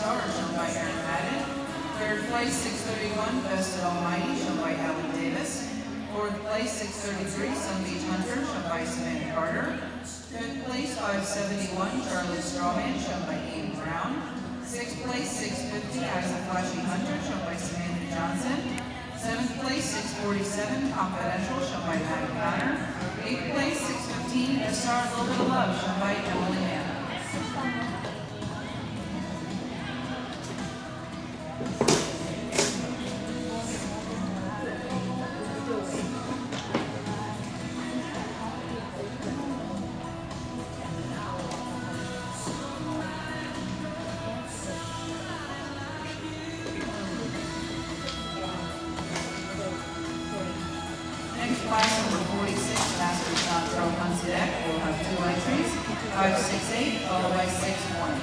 Star, shown by Aaron Madden. Third place, 631, Bested Almighty, shown by Ellen Davis. Fourth place, 633, Sun Beach Hunter, shown by Samantha Carter. Fifth place, 571, Charlie Strawman, shown by Ian Brown. Sixth place, 650, As a Flashy Hunter, shown by Samantha Johnson. Seventh place, 647, Confidential, shown by Matt Connor. Eighth place, 615, A Star, A Little Bit of Love, shown by Emily Mann. Class number 46, Masters Non-Pro Hunts Deck, will have 2 entries, 568 followed by 61.